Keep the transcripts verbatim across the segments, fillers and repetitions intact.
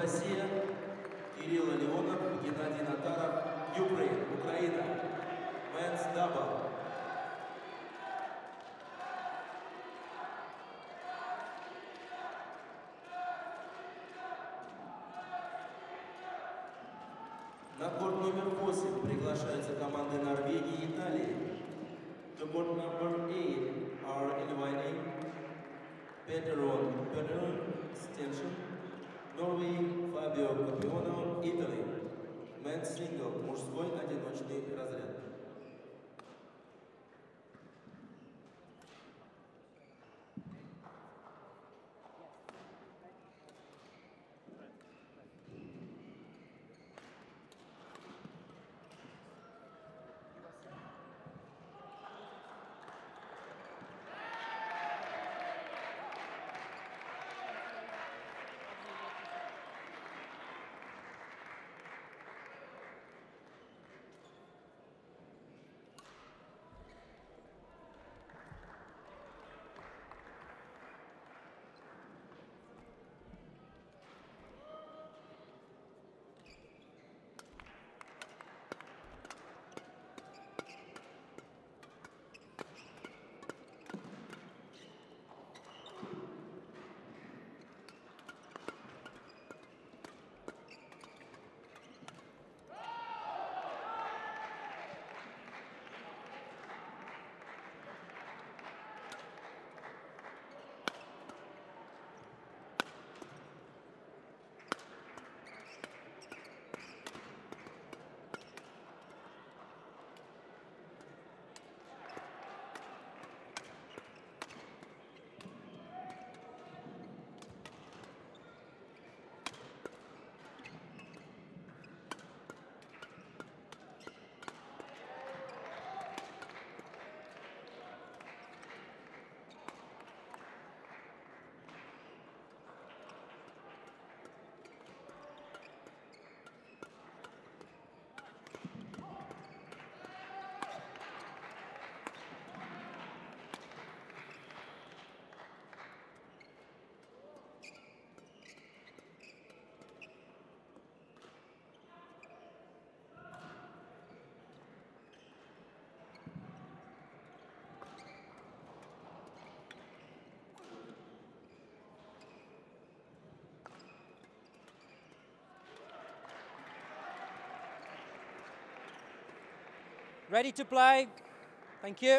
Россия, Leonov, Natarov, Ukraine, Украина, men's double. На корт номер восемь приглашаются команды Норвегии и Италии. To court number eight are inviting Petron Petron Stenson, Norway, Fabio Capiono, Italy. Men's single, мужской одиночный разряд. Ready to play? Thank you.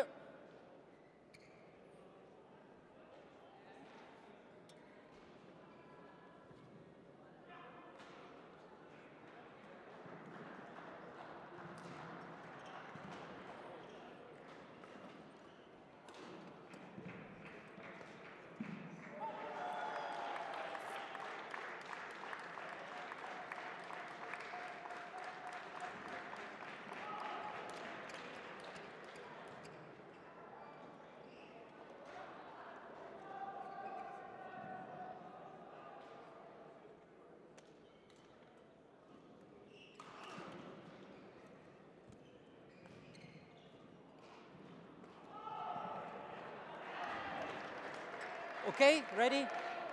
Okay, ready?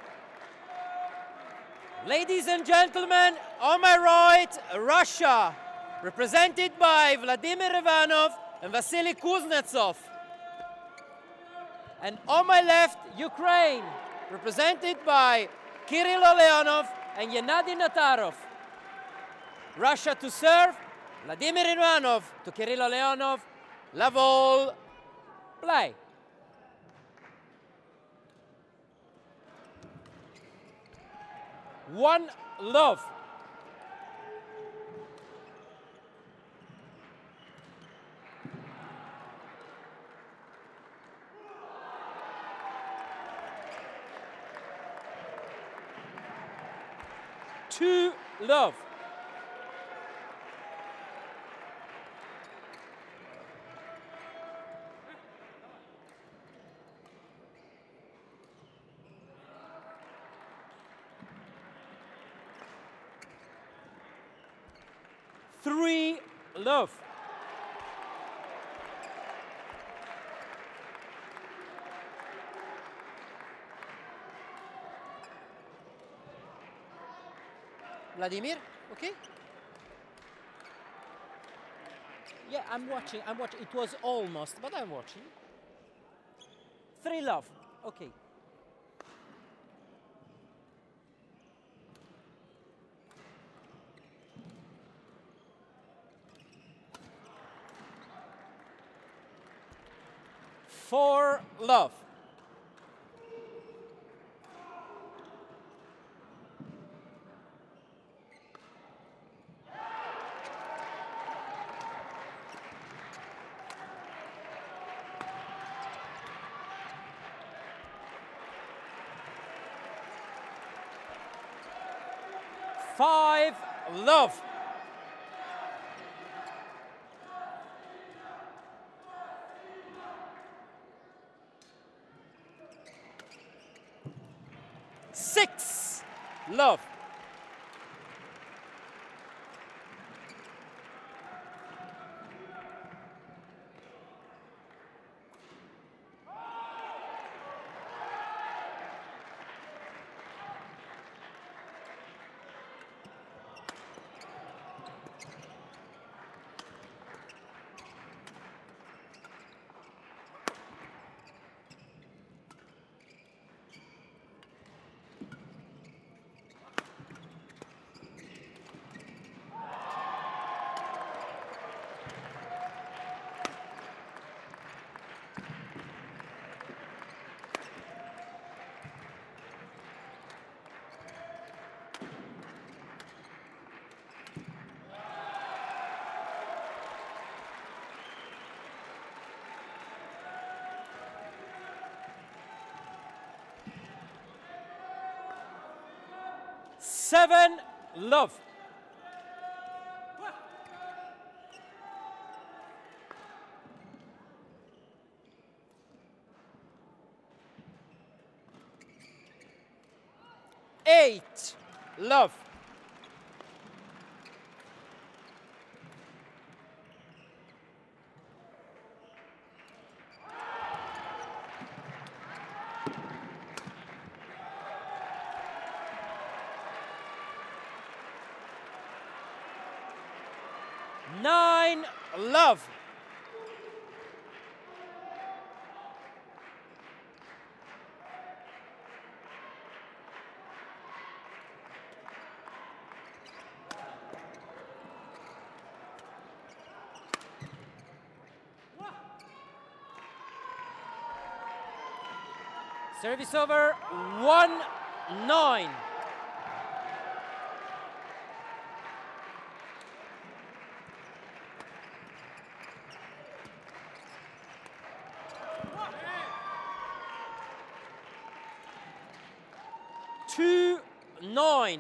Ladies and gentlemen, on my right, Russia, represented by Vladimir Ivanov and Vasily Kuznetsov. And on my left, Ukraine, represented by Kirill Leonov and Gennady Natarov. Russia to serve, Vladimir Ivanov to Kirill Leonov. Love all, play. One love. Two love. Three love. Vladimir, okay? Yeah, I'm watching, I'm watching. It was almost, but I'm watching. Three love, okay. Four love. Five love. Six love. Seven love. Eight love. Nine love. Service over, one nine. Two nine.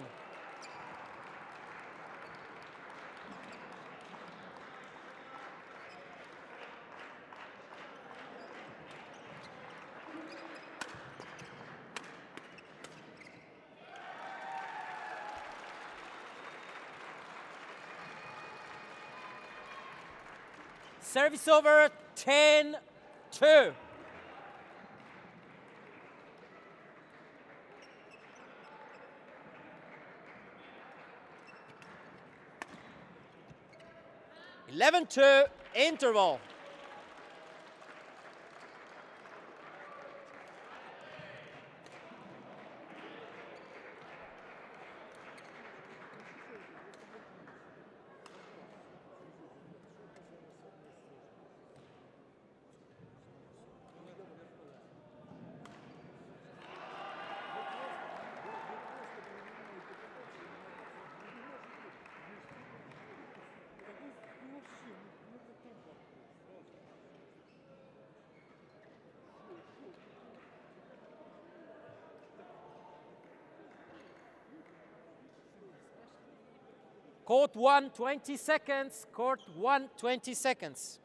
Service over, ten two. eleven two, interval. Court one, twenty seconds. Court one, twenty seconds.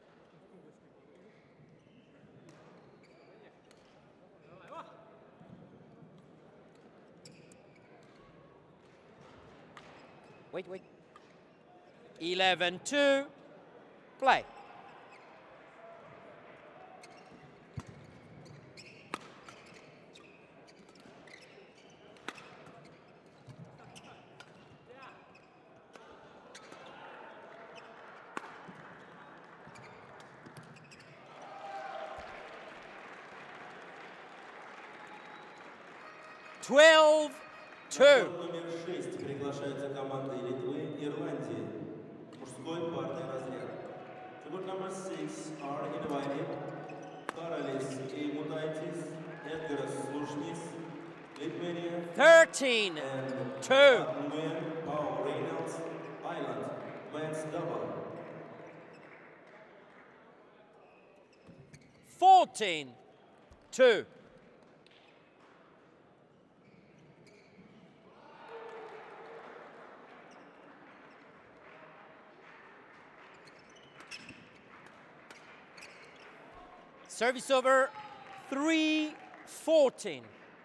Wait, wait. eleven two, play. twelve two. На корт номер шесть приглашаются команды Литвы и Ирландии. Мужской парный разряд. To court number six are invited Karalis Eimutaitis, Edgaras Slushnis, Lithuania, thirteen and two. Latvian Paul Reynolds, Island, men's double. fourteen two. Service over, three fourteen.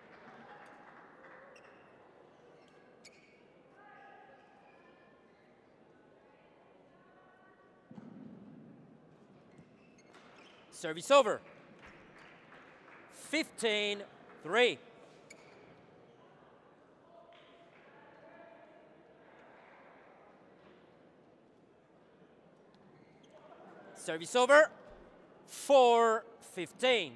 Service over, fifteen three. Service over, four fifteen.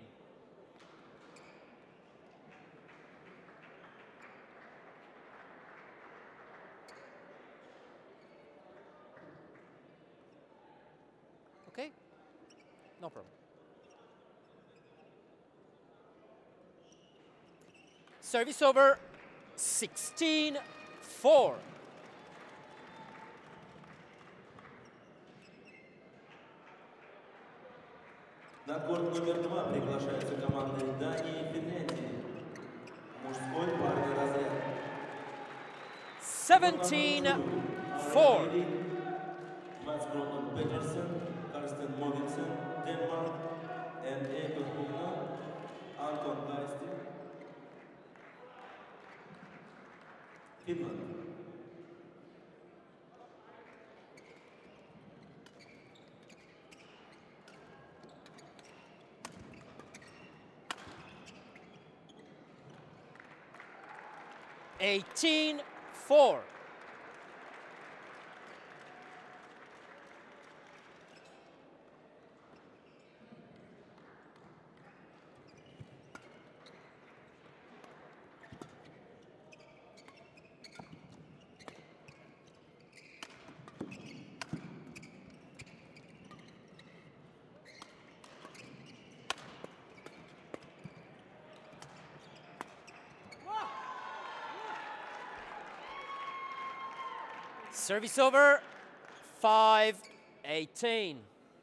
Okay, no problem. Service over, sixteen four. На корт номер два приглашаются команды Дании и Финляндии. Мужской парный разряд. seventeen four. Mats Groton Peterson, Karsten Mogensen, Denmark, and Ego Huna, Anton Kaisti, Finland. eighteen four. Service over, five eighteen.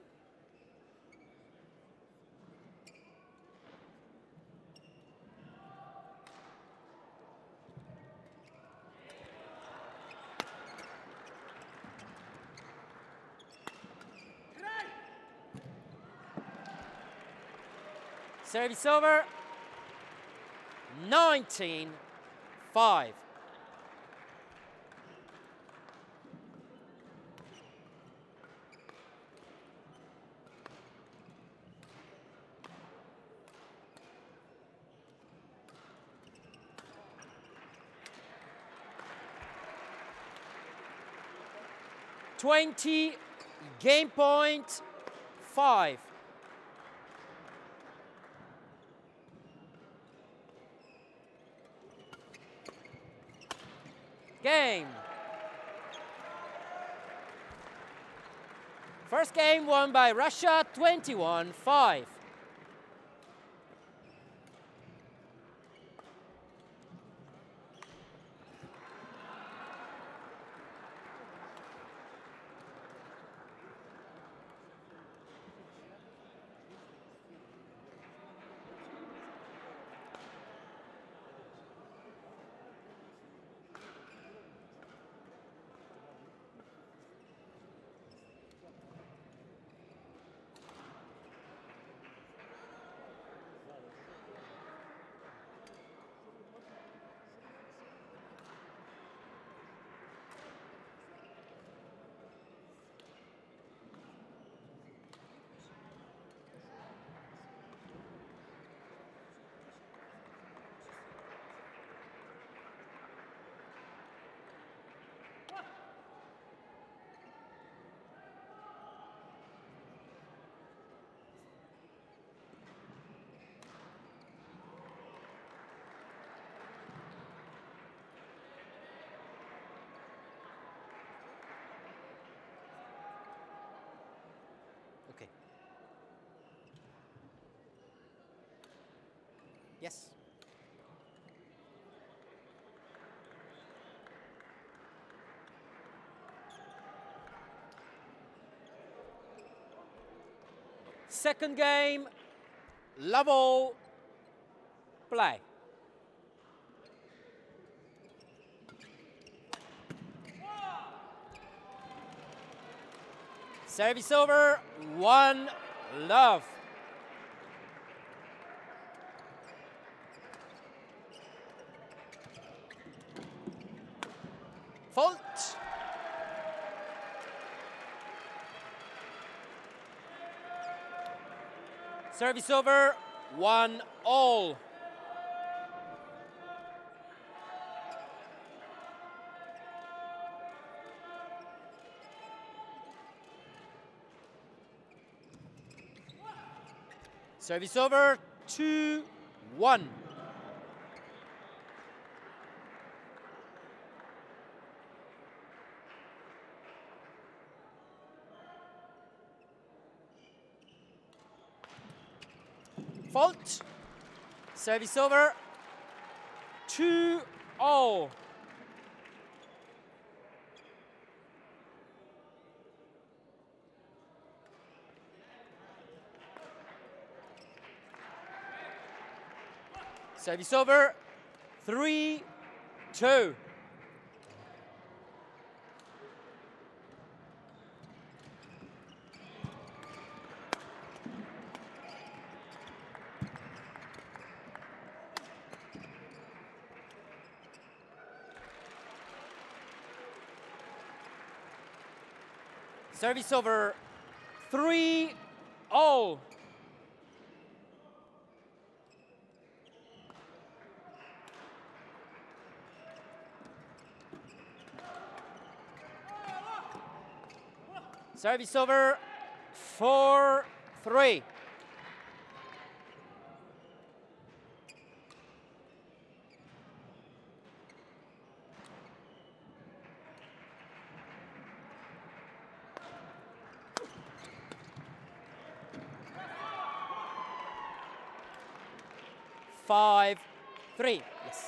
Service over, nineteen five. twenty, game point, five. Game. First game won by Russia, twenty-one five. Yes. Second game, level, play. Service over, one, love. Fault. Service over, one all. Service over, two, one. Fault. Service over, two all. Service over, three, two. Service over, three, all. Service over, four, three. Five, three, yes.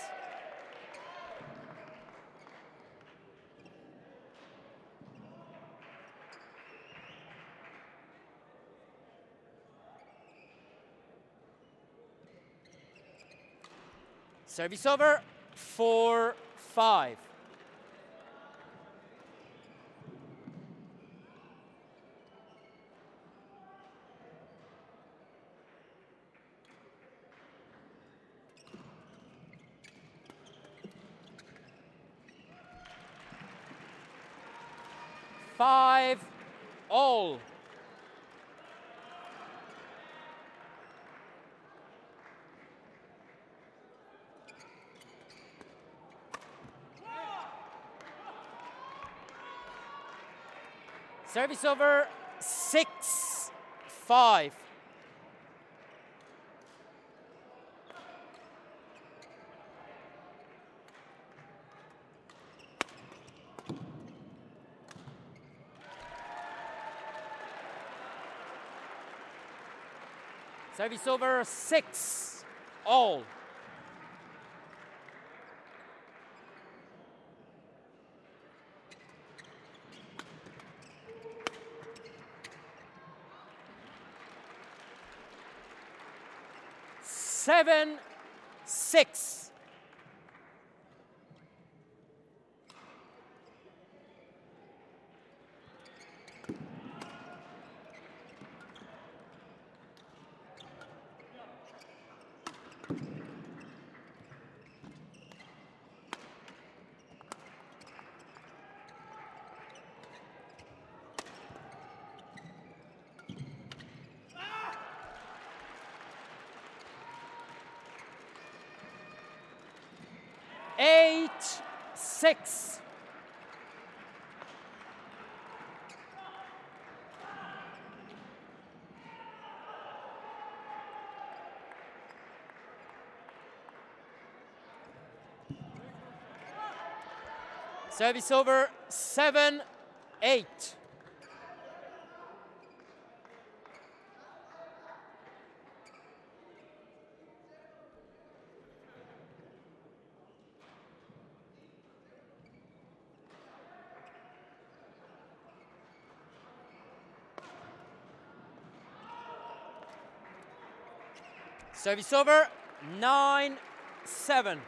Service over, four, five. Five, all. Service over, six, five. Service over, six, all. Seven, six. Eight, six. Service over, seven, eight. Service over, nine seven.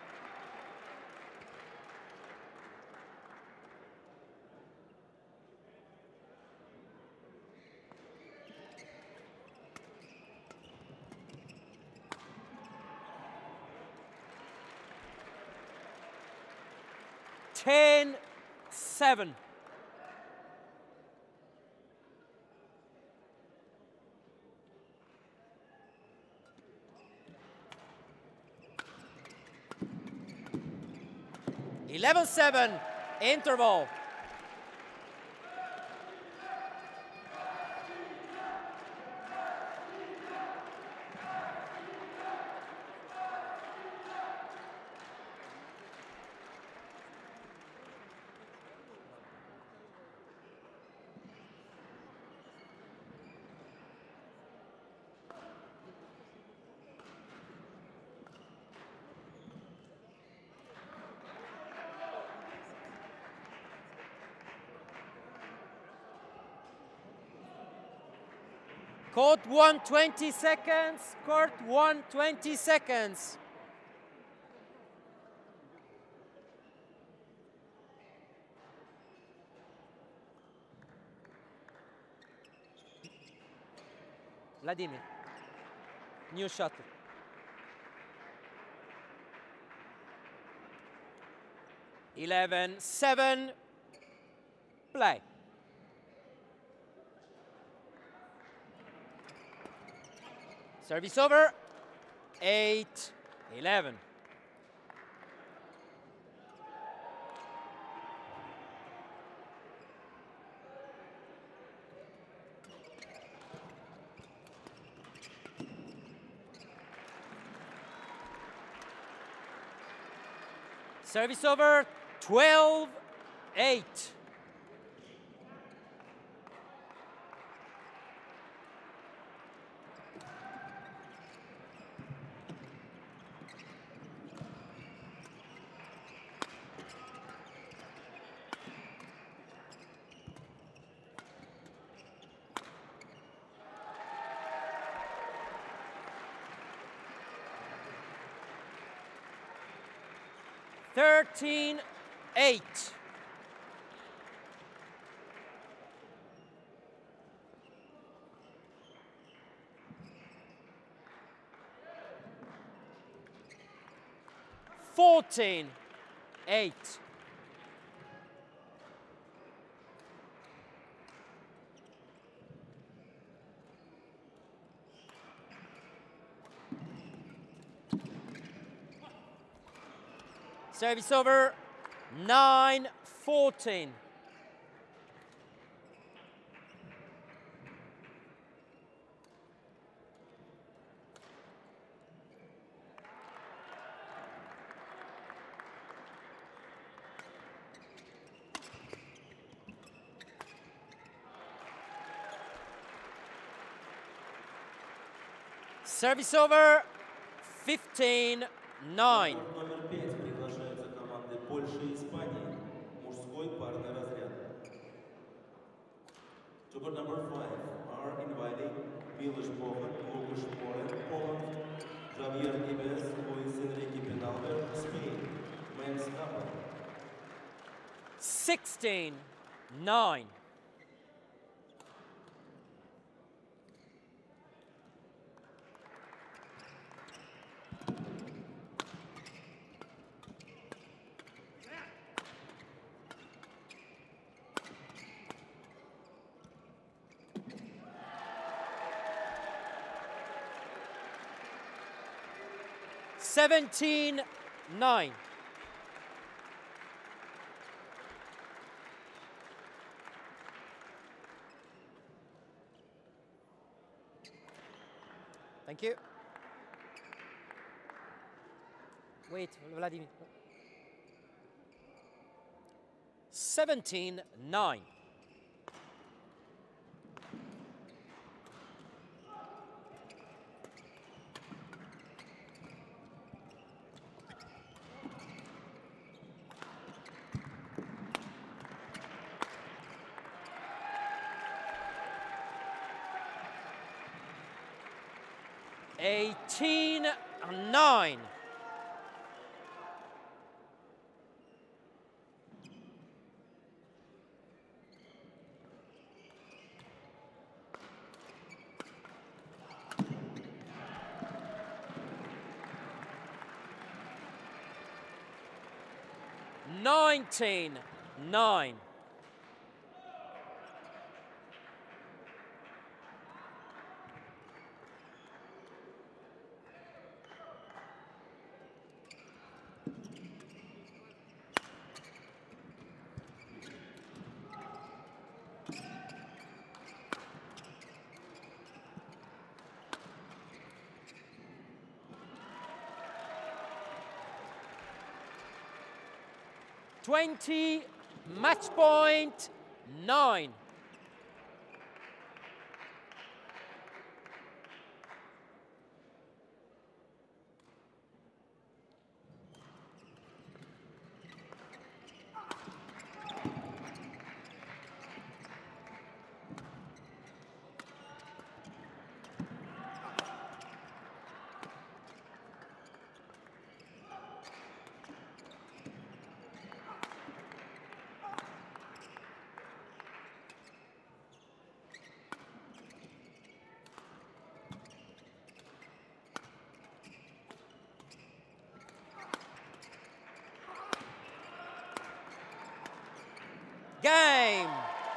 ten seven. eleven seven, interval. Court one, twenty seconds. Court one, twenty seconds. Vladimir, new shuttle. eleven seven, play. Service over, eight eleven. Service over, twelve eight. thirteen eight. fourteen eight. Service over, nine fourteen. Service over, fifteen nine. Номер пять приглашается команды Польши и Испании. Мужской парный разряд. To court number five are inviting Milos Bohan, Lucas Moren, Poland, Javier Ives, Luis Enrique Penalver, Spain. Men's double. sixteen nine. seventeen nine. Thank you. Wait, Vladimir. seventeen nine. eighteen nine. nineteen nine. twenty, match point nine. Game.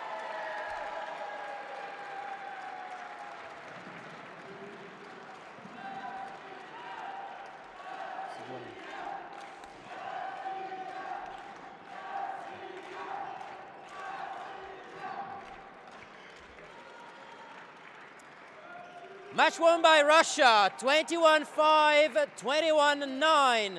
Match won by Russia, twenty-one five, twenty-one nine.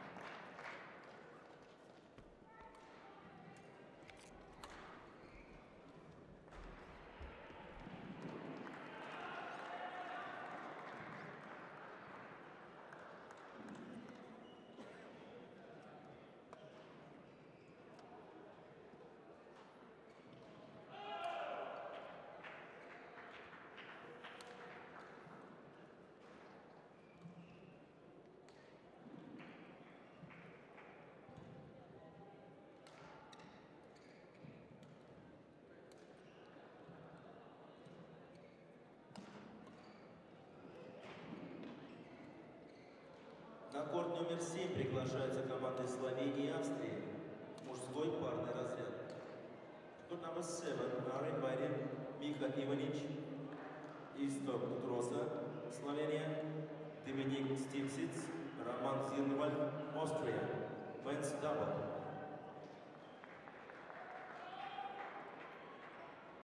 На корт номер семь приглашаются команды Словении и Австрии. Мужской парный разряд. Court number seven are invited Mika Ivanic, Istok Kutrosa, Slovenia, Dominik Stimsic, Roman Zilnwald, Austria. Men's double.